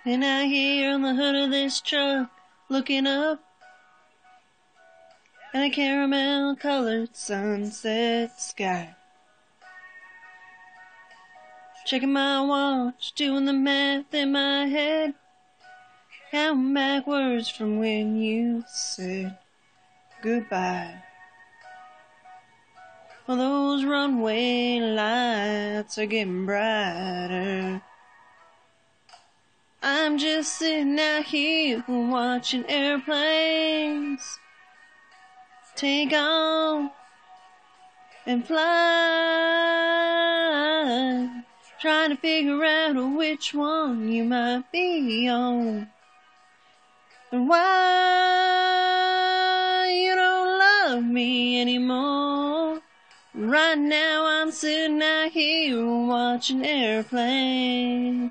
And out here on the hood of this truck, looking up at a caramel-colored sunset sky. Checking my watch, doing the math in my head, counting backwards from when you said goodbye. Well, those runway lights are getting brighter. I'm just sitting out here watching airplanes take off and fly, trying to figure out which one you might be on, and why you don't love me anymore. Right now I'm sitting out here watching airplanes.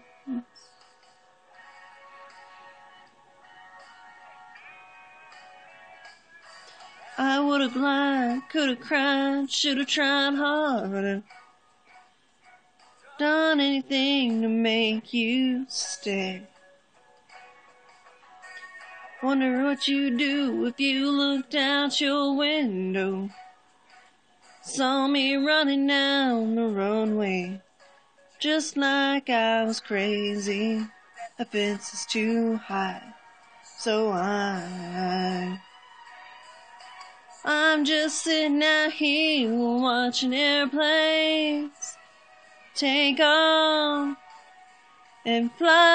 I would've lied, could've cried, should've tried harder, done anything to make you stay. Wonder what you'd do if you looked out your window, saw me running down the runway, just like I was crazy. The fence is too high, so I'm just sitting out here watching airplanes take off and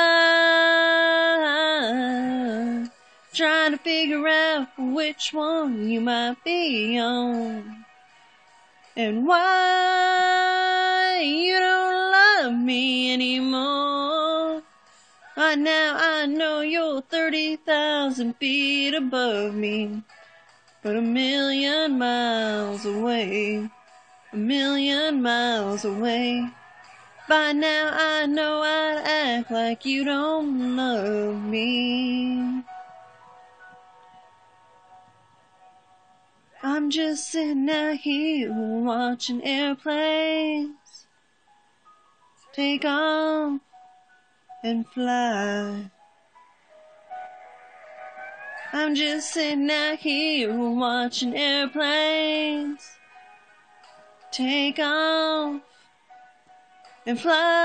fly, trying to figure out which one you might be on, and why you don't love me anymore. Right now I know you're 30,000 feet above me, but 1,000,000 miles away, 1,000,000 miles away. By now I know I'd act like you don't love me. I'm just sitting out here watching airplanes take off and fly. I'm just sitting out here watching airplanes take off and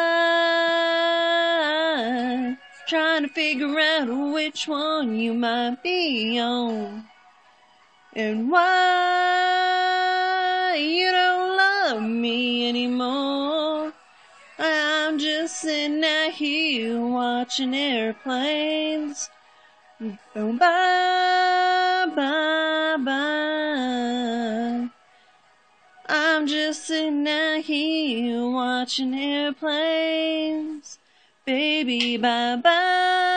fly, trying to figure out which one you might be on, and why you don't love me anymore. I'm just sitting out here watching airplanes go bye, bye, bye. I'm just sitting out here watching airplanes, baby, bye, bye.